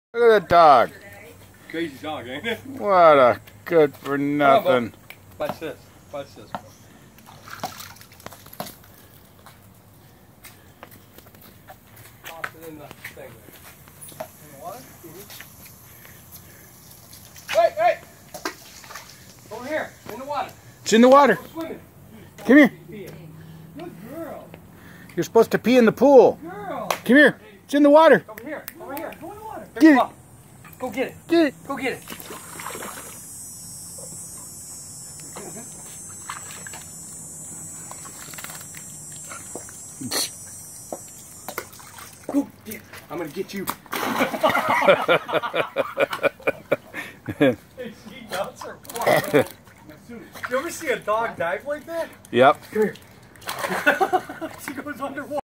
Look at that dog. Crazy dog, ain't it? What a good for nothing. Watch this. Watch this. Toss it in the thing there. In the water? Wait, wait! Over here, in the water. It's in the water. Go swimming. Come here. Good girl. You're supposed to pee in the pool. Girl. Come here. It's in the water. Over here. Over here. Go in the water. Get it. Go get it. Get it. Go get it. Go get it. I'm gonna get you. You ever see a dog dive like that? Yep. Come here. She goes underwater.